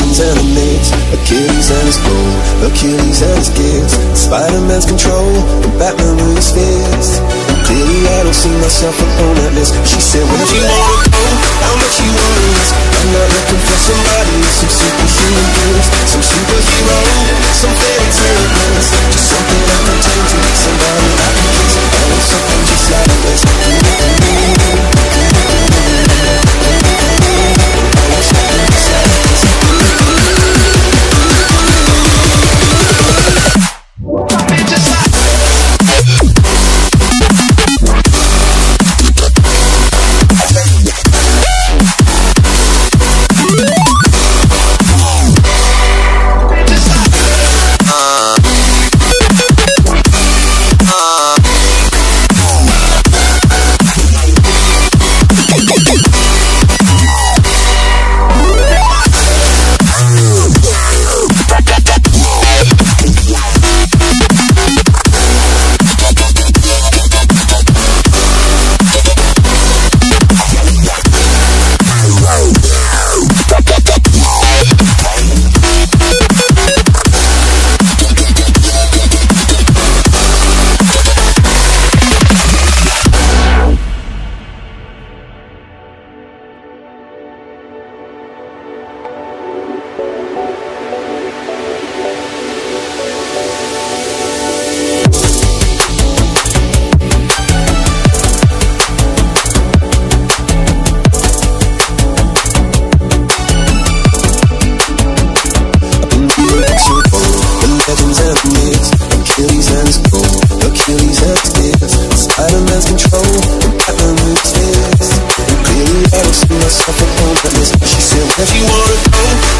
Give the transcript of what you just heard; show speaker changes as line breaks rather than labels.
legends and the myths, Achilles and his gold, Achilles and his gifts, Spider-Man's control, and Batman with his fists. And clearly I don't see myself upon that list. She said, where'd you wanna go? How much you wanna risk? I'm not looking for somebody with some superhuman gifts, some superhero, some fairy tale bliss. Just something I can turn to, somebody I can kiss. I want something just like this. Achilles and his gold, Achilles and his gifts, Spider-Man's control, and Batman with his fists. And clearly I don't see myself upon that list. She said, where'd you wanna go?